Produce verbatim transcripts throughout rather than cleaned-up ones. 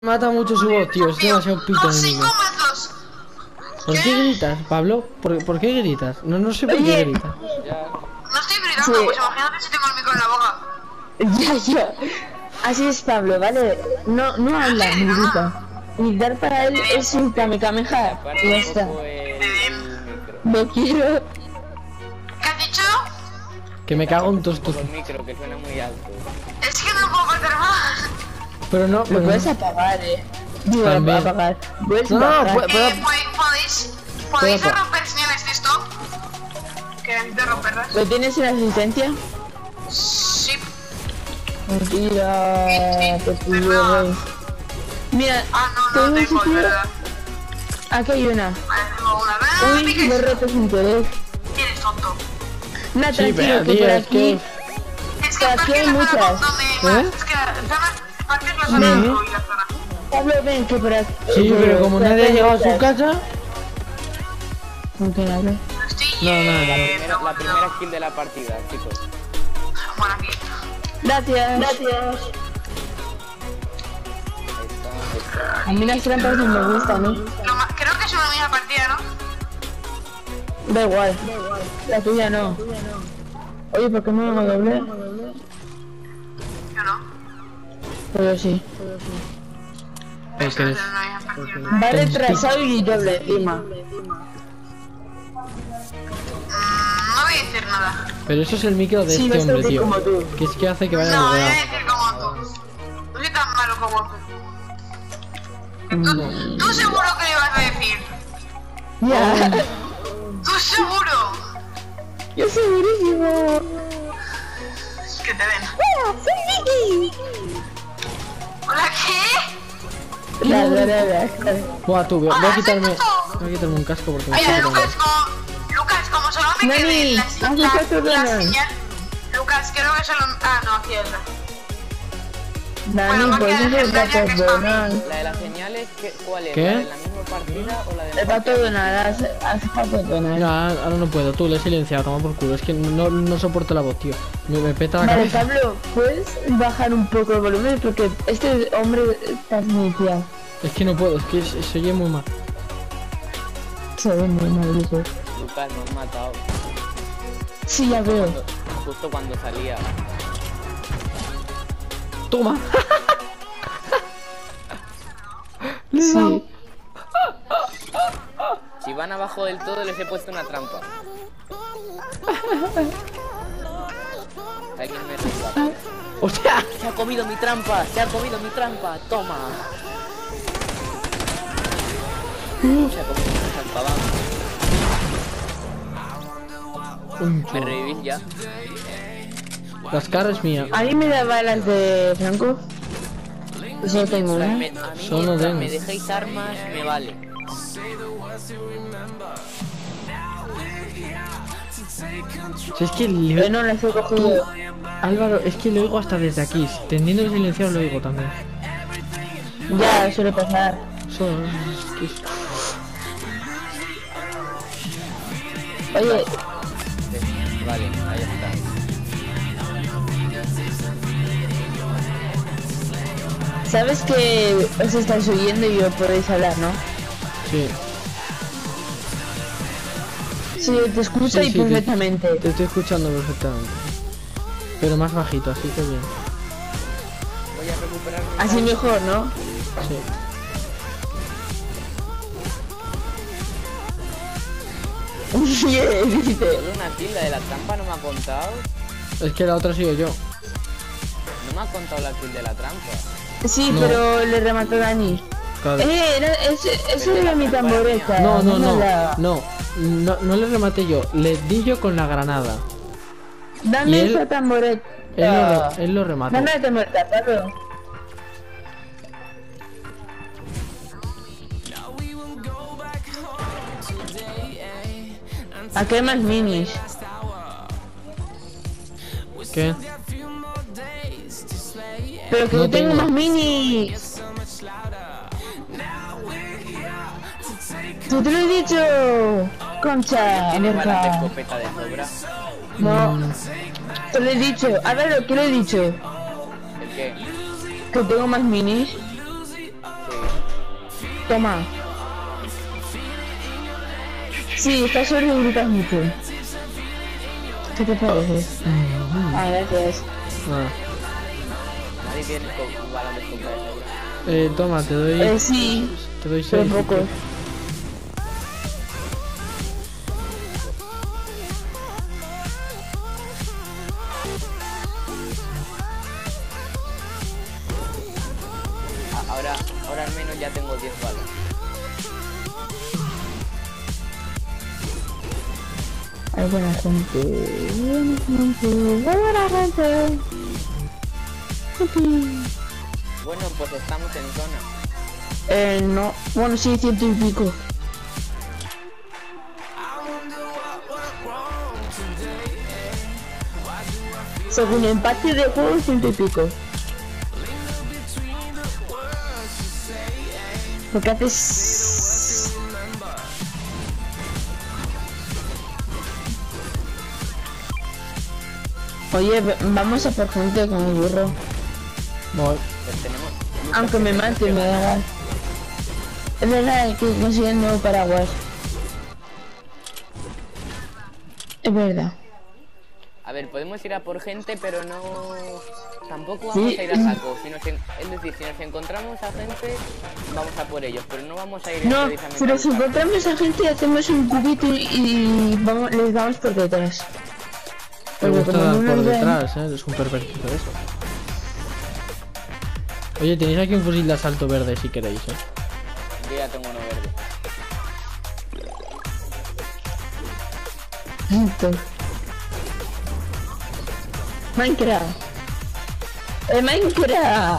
Mata mucho su voz, tío. Es demasiado pito en el micro. ¿Por qué gritas, Pablo? ¿Por, ¿por qué gritas? No, no sé por qué gritas. No estoy gritando, sí. Pues imagínate si tengo el micro en la boca. Ya, ya. Así es Pablo, ¿vale? No, no habla, ni grita. Gritar para él es un kamehameha. Y ya está. No quiero. ¿Qué has dicho? Que me cago en tus tus. El micro que suena muy alto. Es que no puedo cortar más. Pero no, lo pero puedes no. apagar, eh. Digo, También. apagar. Puedes No, no, apagar. puedo- Eh, ¿Podéis, podéis Puedo- romper señales de esto? Que necesito romperlas. ¿Lo tienes en asistencia? Sí. Mentira, te pillo, Verdad. güey. Mira, Ah, no, no tengo un tengo, es sitio. verdad. Aquí hay una. Vale, tengo una. ¡Ah, Uy, piques! lo roto sin querer. Eres tonto. Nah, Sí, tranquilo, pero que tío, por es aquí. que. Es que Aquí parque hay la zona muchas. donde... ¿Eh? Es que la zona... Parque es la zona ¿Eh? de Uy, la zona. Pablo, ven, que por aquí. Sí, que pero como por nadie ha aquí hay llegado a su muchas. casa. ¿Con quién hablo? Estoy No, nada, yendo, La primera, la bueno. primera kill de la partida, chicos. Bueno, aquí. Gracias. Gracias. Ahí está, ahí está. A mí las trampas no me gustan, ¿no? Lo ma- Creo que es una misma partida, ¿no? Da igual. La tuya no. Oye, ¿por qué no me doble? Yo no. Pero sí. ¿Qué Eso no es? es una misma partida, ¿no? Va retrasado y doble encima. Mm, no voy a decir nada. Pero eso es el micro de Sí, este vas a hombre, decir tío. como tú. Que es que hace que vaya No, voy a bugueado. decir como tú. No soy tan malo como tú. No. Tú seguro que le vas a decir. Ya. Tú seguro. Yo segurísimo. Que te den. ¡Hola, soy Vicky! ¿Hola qué? La, la, la, la. Buah, tú, voy voy a Hola, quitarme. soy Toto. Voy a quitarme un casco porque me Mira, estoy Lucas, quitando. como... Lucas, como solo me Nani, quede la, ¿has la, visto tu la canal? señal... Lucas, creo que solo... Ah, no, aquí otra. Dani, Bueno, pues porque es el la señal que pato es para mí. Donald. La de las señales, ¿qué, ¿cuál es? ¿Qué? ¿La de la misma partida o la de la El pato Donald, haz, haz pato Donald. No, ahora no puedo, tú le he silenciado, toma por culo. Es que no, no soporto la voz, tío. Me, me peta la Vale, cabeza. Pablo, ¿puedes bajar un poco el volumen? Porque este hombre está iniciado. Es que no puedo, es que se, se oye muy mal. Se ve muy mal, dice. Lucas, me han matado. Sí, ya veo. Cuando- justo cuando salía. Toma. Le he Sí. dado. Si van abajo del todo les he puesto una trampa. Alguien me rescata. O sea, Se ha comido mi trampa, se ha comido mi trampa, toma. Se ha comido mi trampa, vamos. un Me chulo. revivís ya. Las caras mías. ¿A mí me da balas de Franco? Pues solo tengo O sea, una. me, a mí Solo mientras tengo. me dejéis armas, me vale. Si es que le... Pero no las he cogido. Álvaro, es que lo oigo hasta desde aquí. Teniendo el silenciado lo oigo también. Ya, suele pasar. Eso es que es- Oye, Vale, ahí está. ¿sabes que os estáis oyendo y os podéis hablar, no? Sí, Sí, te escucho Sí, y sí, te- perfectamente. te estoy escuchando perfectamente. Pero más bajito, así que bien. Voy a recuperar mi Así mejor, ¿no? Sí. Yeah, dice. Solo una tilda de la trampa no me ha contado. Es que la otra sigo yo. No me ha contado la kill de la trampa. Sí, No. pero le remató Dani. Claro. Eh, era, ese, eso era mi tamboreta. No, no, no, la- no, no, no le rematé yo, le di yo con la granada. Dame Y él- esa tamboreta. Él lo, re- él lo remató. Dame la tamboreta, Pablo. Aquí hay más minis. ¿Qué? Pero que No yo tengo, tengo. más minis. ¡Yo te lo he dicho! Concha, ¿Tienes balas de Borja. escopeta de sobra? No, te lo he dicho. A ver, ¿qué le he dicho? ¿El qué? Que tengo más minis. Toma. Sí, estás sobre y gritas mucho. ¿Qué te parece? Ah, gracias. Ah. Nadie tiene co- balón de escopeta. Eh, toma, te doy. Eh, sí, Te doy pero seis. poco. A- Ahora, ahora al menos ya tengo diez balas. Hay buena gente. Buena gente. Buena gente. Bueno, pues estamos en zona. Eh, no. Bueno, sí, ciento y pico. Según empate de juego, ciento y pico. Porque haces... Oye, ve- vamos a por gente con el burro. Voy. Pues tenemos... Aunque me mate, me da igual. Es verdad que consiguen nuevo paraguas. Es verdad. A ver, podemos ir a por gente, pero no... Tampoco vamos Sí. a ir a saco. Si nos en- Es decir, si nos encontramos a gente, vamos a por ellos, pero no vamos a ir No, precisamente pero a si buscar. encontramos a gente hacemos un cubito y, y vamos, les damos por detrás. Te Porque gusta como dar no por nos ven- detrás, eh. Es un pervertido eso. Oye, tenéis aquí un fusil de asalto verde si queréis, eh. Yo ya tengo uno verde. Listo. Minecraft. Eh, Minecraft.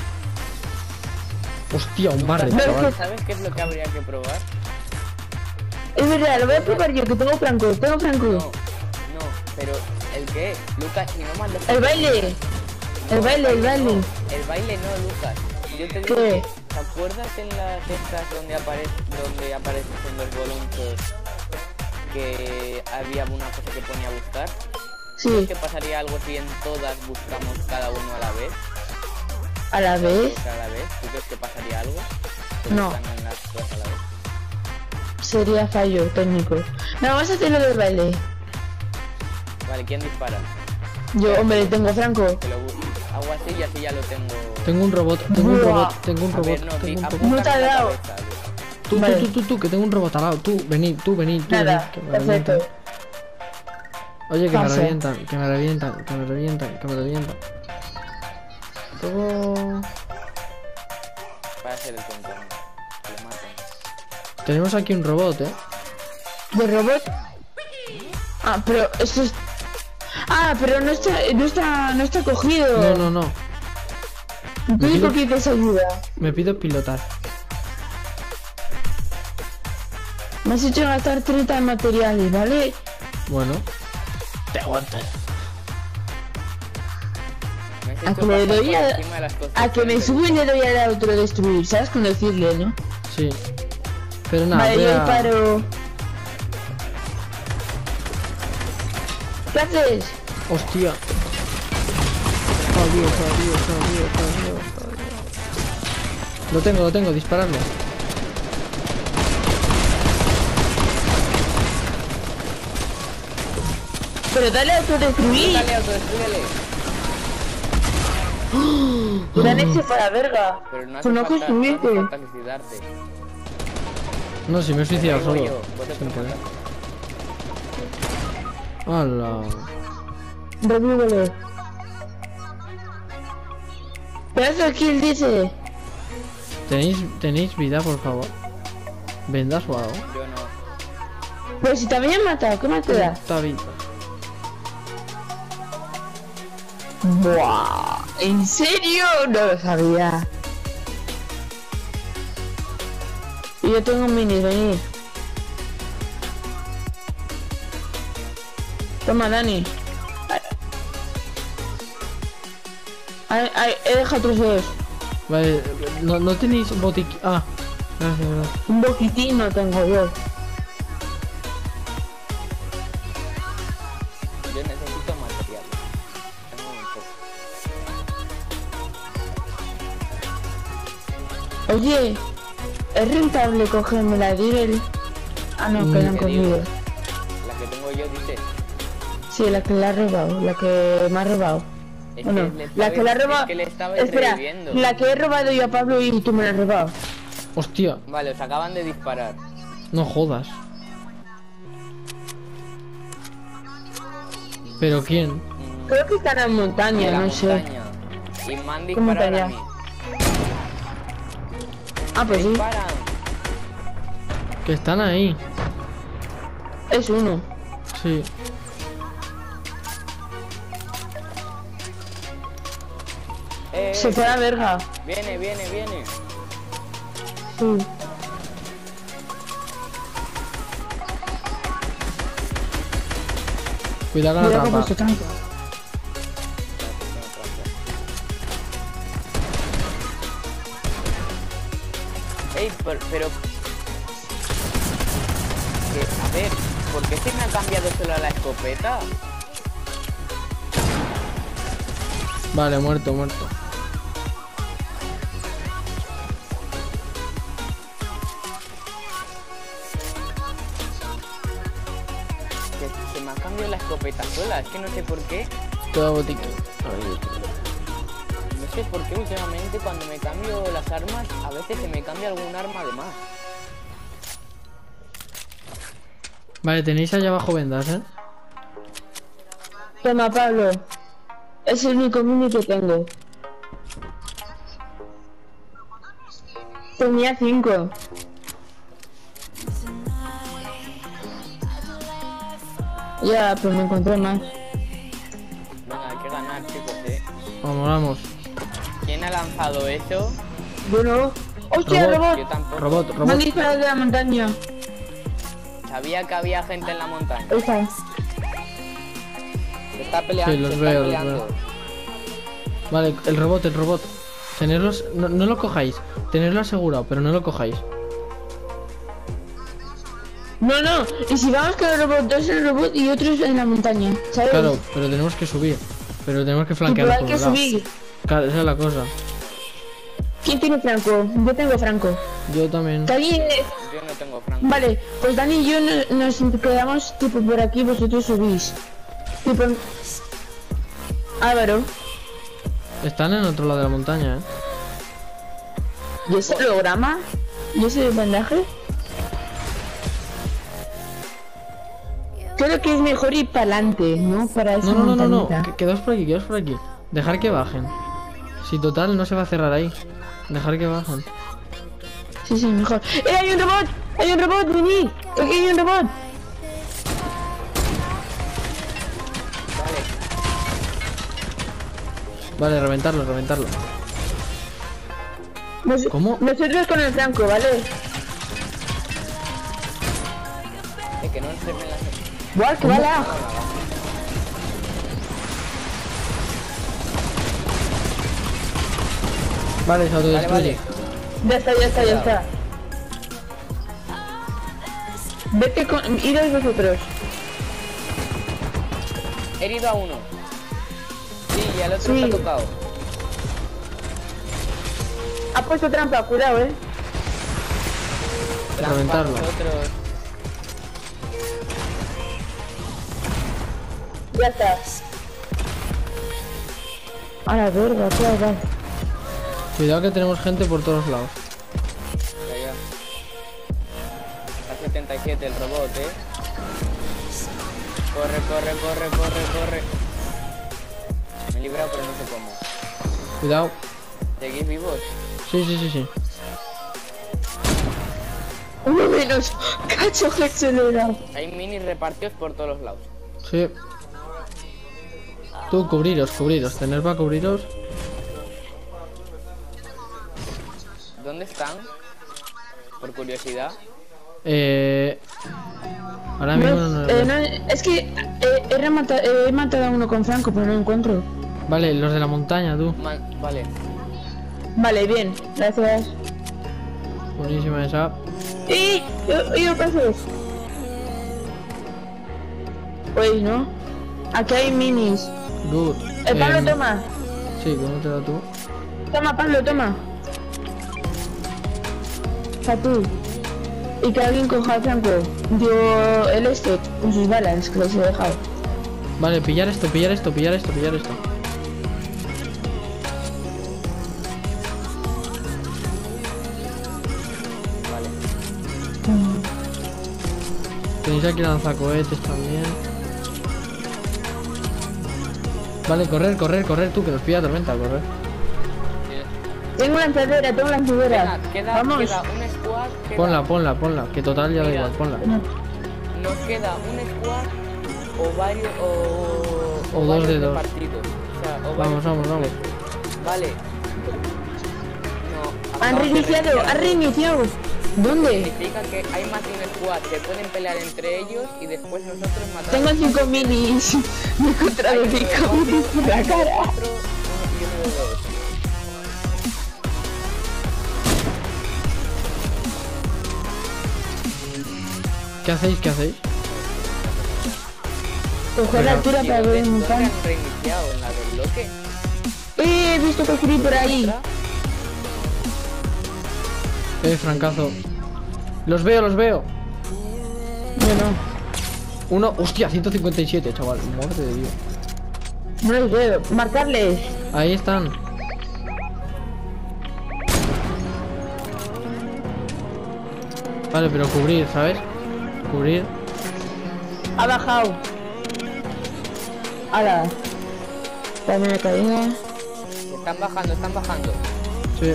Hostia, un barret, No, chaval. ¿Sabes qué es lo que habría que probar? Es verdad, lo voy a probar yo, que tengo franco, tengo franco. No, no, pero ¿el qué? Lucas, si no mandas... El baile. No, El baile, el baile. no, el baile no, Lucas. Yo te digo, ¿Qué? que- ¿te acuerdas en las estas donde aparece, donde aparecen en los voluntos que había una cosa que ponía buscar? Sí, ¿Qué pasaría algo si en todas buscamos cada uno a la vez? a la vez Cada vez, ¿tú crees que pasaría algo? Que No. buscan en las dos a la vez. sería fallo técnico. No, vamos a hacer lo del baile. Vale, ¿quién dispara? Yo, hombre, tengo franco. Que lo busco. Hago así y así ya lo tengo. Tengo un robot, tengo un Buah. robot, tengo un A robot, ver, no, tengo di- un robot. apúntame No te ha la dado. cabeza, Lucas. Tú, tú, Vale. tú, tú, tú, que tengo un robot al lado. Tú, venid, tú, venid, tú, Nada, venid. Que me revientan. perfecto. Oye, que me Pasa. revientan, que me revientan, que me revientan, que me revientan. Todo... Para hacer el tonto. Que lo maten. Tenemos aquí un robot, eh. ¿De robot? Ah, pero esto es... Ah, pero no está, no está, no está cogido. No, no, no. Entonces, ¿por qué pides ayuda? Me pido pilotar. Me has hecho gastar treinta de materiales, ¿vale? Bueno. Te aguantas. Me has A hecho que le pasar doy por a... encima de las cosas A que me que- subo y le doy a autodestruir, ¿sabes? Con decirle, ¿no? Sí. Pero nada, Vale, voy yo a... disparo. ¿Qué haces? Hostia. Adiós, adiós, adiós, adiós, adiós. Lo tengo, lo tengo, dispararle. Pero dale a autodestruir. Dale, autodestrúyele. Dale ese para verga. Pero no hace Pues no falta, no hace construirte. falta suicidarte. No, si me he suicidado Digo solo. yo, vos te Sin puedes querer. matar. ¡Hala! Revívele. Pedazo de kill dice. ¿Tenéis, ¿Tenéis vida, por favor? ¿Vendas o algo? Yo no. Pero si también han matado, ¿qué más te da? Está vida. Buah. ¿En serio? No lo sabía. Y yo tengo un mini, venid. Toma, Dani. Ay, ay, he dejado trozos. Vale, no, no tenéis botiquín. Ah, gracias, gracias. Un boquitín no tengo yo. Yo necesito material. Tengo un poco. Oye, ¿es rentable cogerme la Deagle? Ah, no, que la han ¿Qué digo? cogido. La que tengo yo, dice. Sí, la que la ha robado, la que me ha robado. Es Bueno, que le la estaba- que la ha robado... es que le estaba Espera, reviviendo. la que he robado yo a Pablo y tú me la has robado. Hostia, Vale, os acaban de disparar. no jodas. ¿Pero quién? Mm, Creo que están en montaña, de la no sé. montaña. Y me han ¿Qué disparado a montaña? mí. Ah, pues sí, Disparan. Que están ahí. es uno. Sí. Eh, Se fue a la verga. Viene, viene, viene. Sí. Cuidado con la Mira que ha trampa. puesto trampa. Ey, pero, pero... Que, a ver, ¿por qué se me ha cambiado solo a la escopeta? Vale, muerto, muerto. Que se me ha cambiado la escopeta sola, es que no sé por qué. Toda botica. No sé por qué últimamente cuando me cambio las armas, a veces se me cambia algún arma de más. Vale, tenéis allá abajo vendas, ¿eh? Toma, Pablo. Es el único mini que tengo. Tenía cinco. Ya, pues me encontré más. Venga, hay que ganar, chicos, eh. Vamos, vamos. ¿Quién ha lanzado eso? Yo no. ¡Hostia, Robot. robot! Yo tampoco. Robot, Me han robot. disparado de la montaña. Sabía que había gente en la montaña. Esa. Se está peleando, Sí, los se veo, está los peleando. veo. Vale, el robot, el robot. Tenerlos. No, no lo cojáis. Tenerlo asegurado, pero no lo cojáis. No, no. Y si vamos con el robot, dos en el robot y otros en la montaña. ¿Sabes? Claro, pero tenemos que subir. Pero tenemos que Y flanquear pero hay por que un lado. subir. Claro, esa es la cosa. ¿Quién tiene Franco? Yo tengo Franco. Yo también. Dani, eh, Yo no tengo franco. vale, pues Dani y yo no- nos quedamos tipo por aquí, vosotros subís. Tipo... Álvaro, Están en otro lado de la montaña, ¿eh? ¿y ese holograma? ¿Y ese bandaje? Creo que es mejor ir para adelante, ¿no? Para esa No, no, no, no, no. montañita. que- Quedaos por aquí, quedaos por aquí. Dejar que bajen. Si total no se va a cerrar ahí. Dejar que bajen. Sí, sí, mejor. ¡Eh, hay un robot! ¡Hay un robot, venid! ¡Aquí hay un robot! Vale. Vale, reventarlo, reventarlo. Nos- ¿Cómo? Nosotros con el Franco, ¿vale? Es que no se me las... ¡Buah, que va la... Vale, se Vale, autodestruye. vale. Ya está, ya está, ya está. Vete con... Iros vosotros. He herido a uno. Sí, y al otro Sí. se ha tocado. Ha puesto trampa, cuidado, eh. Trampa, Reventarlo. nosotros. Ya está. A la verga, claro, vale. Cuidado que tenemos gente por todos lados. Ya, ya. A setenta y siete el robot, eh. Corre, corre, corre, corre, corre. Me he librado, pero no sé cómo. Cuidado. ¿Seguís vivos? Sí, sí, sí, sí. Uno menos. Cacho que se le da. Hay minis repartidos por todos los lados. Sí. Tú, cubriros, cubriros. Tener para cubriros. ¿Dónde están? Por curiosidad. Eh... Ahora mismo no, No, no, eh, no, es que eh, he, remata- eh, he matado a uno con Franco, pero no lo encuentro. Vale, los de la montaña, tú. Man- vale. Vale, bien, gracias. Buenísima esa. ¡Y! ¿Y qué haces? Pues no. Aquí hay minis. Good. Eh, Pablo, Em, toma. Sí, ¿cómo te da tú? Toma, Pablo, toma. coja tú. Y que alguien coja a Franco. Yo el este con sus balas que los he dejado. Vale, pillar esto, pillar esto, pillar esto, pillar esto. Vale. Tenéis aquí lanzacohetes también. Vale, correr, correr, correr tú, que nos pilla tormenta, correr. Tengo lanzadera, tengo lanzadera. Venga, queda, Vamos. queda un squad. Queda, Ponla, ponla, ponla, que total ya da Mira. igual, ponla. Nos queda un squad o varios. O, O dos varios de dos. repartidos. O sea, o Vamos, varios vamos, vamos. completos. Vale. No, Han acabamos de reiniciado, reiniciar. han reiniciado. ¿Dónde? Significa que hay más de un squad que pueden pelear entre ellos y después nosotros matamos. Tengo cinco minis. Me he encontrado cinco minis por la cara. Cuatro, uno y uno de dos. ¿Qué hacéis? ¿Qué hacéis? Coger la altura ¿Y para dónde, ver un dónde pan. han reiniciado? ¿En la del bloque? Eh, he visto construir por ahí. ¿Otra? Eh, francazo. Los veo, los veo. Bueno, Uno, hostia, ciento cincuenta y siete, chaval. Madre de Dios. no los veo. Marcarles. Ahí están. Vale, pero cubrir, ¿sabes? Cubrir. Ha bajado. Ala. También me caí. Están bajando, están bajando. Sí.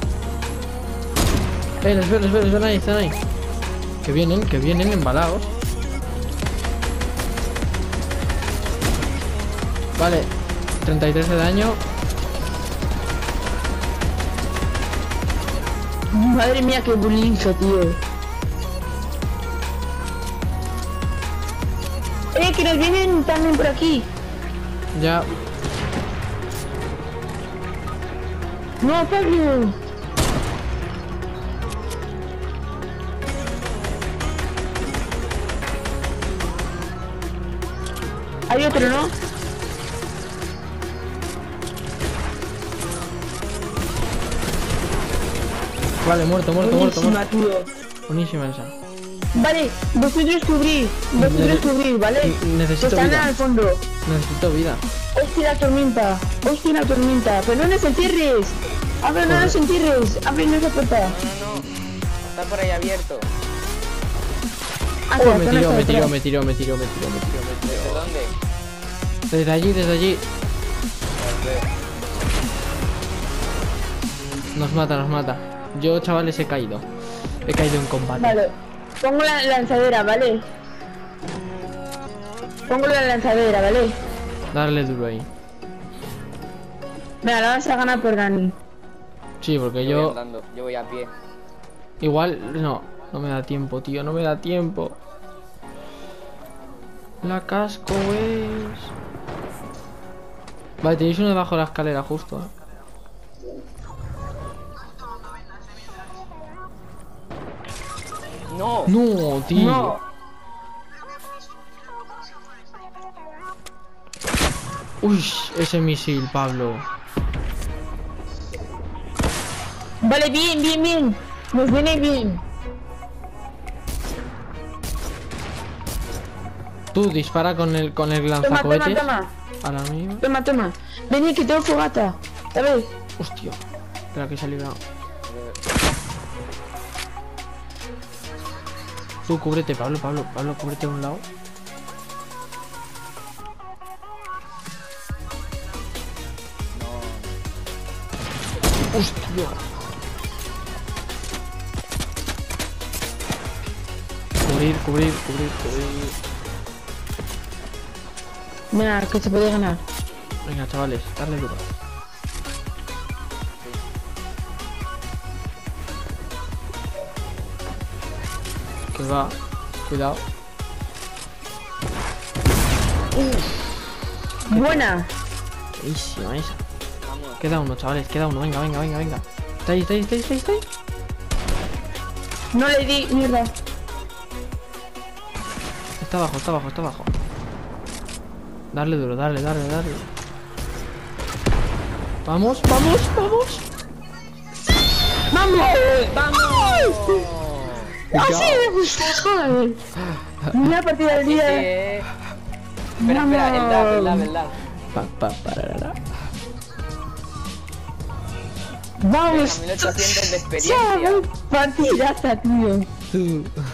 Eh, les veo, les veo, les veo ahí, están ahí. Que vienen, que vienen embalados. Vale, treinta y tres de daño. Madre mía, qué bulincho, tío. Eh, que nos vienen también por aquí. Ya. No, Pablo. Hay otro, ¿no? Vale, muerto, muerto, muerto, Buenísima, muerto. tío. Buenísima esa. Vale, vosotros cubrir, vosotros Nece- cubrir, ¿vale? necesito Que están vida. al fondo. Necesito vida. Hostia, la tormenta. Hostia, la tormenta. Pero no nos entierres. Abre, no nos entierres. Abre esa puerta. No, no, no. Está por ahí abierto. Ah, Oh, la me zona tiró, está me tiró, detrás. me tiró, me tiró, me tiró, me tiró, me ¿Desde tiró. dónde? Desde allí, desde allí. Nos mata, nos mata. Yo, chavales, he caído. He caído en combate. Vale. Pongo la lanzadera, ¿vale? Pongo la lanzadera, ¿vale? Darle duro ahí. Mira, la vas a ganar por Dani. Sí, porque Yo voy yo... andando, yo voy a pie. Igual, no. No me da tiempo, tío. No me da tiempo. La casco es... Vale, tenéis uno debajo de la escalera, justo. ¿eh? No. No, tío. No. Uy, ese misil, Pablo. Vale, bien, bien, bien. Nos viene bien. Tú dispara con el con el Toma, toma, lanzacohetes. toma. Ahora mismo. Toma, toma. Vení, que tengo fogata. ¿Sabes? Hostia. Espera que se ha librado. Tú cúbrete, Pablo, Pablo, Pablo, cúbrete a un lado. Hostia. Cubrir, cubrir, cubrir, cubrir. Mira, que se puede ganar. Venga, chavales, darle duro. Que va, cuidado. Buena. Buenísima esa. Vamos. Queda uno, chavales, queda uno. Venga, venga, venga, venga. Está ahí, está ahí, está ahí, está ahí, está ahí. No le di mierda. Está abajo, está abajo, está abajo. Darle duro, darle, darle, darle. Vamos, vamos, vamos. ¡Vamos! ¡Vamos! ¡Ah, sí! Me gusta, joder. Una partida del Sí, sí, día. eh. Espera, espera, el lag, el lag, el lag. Pa, pa, pararara. Vamos. mil ochocientos de Chao, experiencia. partidaza, tío. Tú.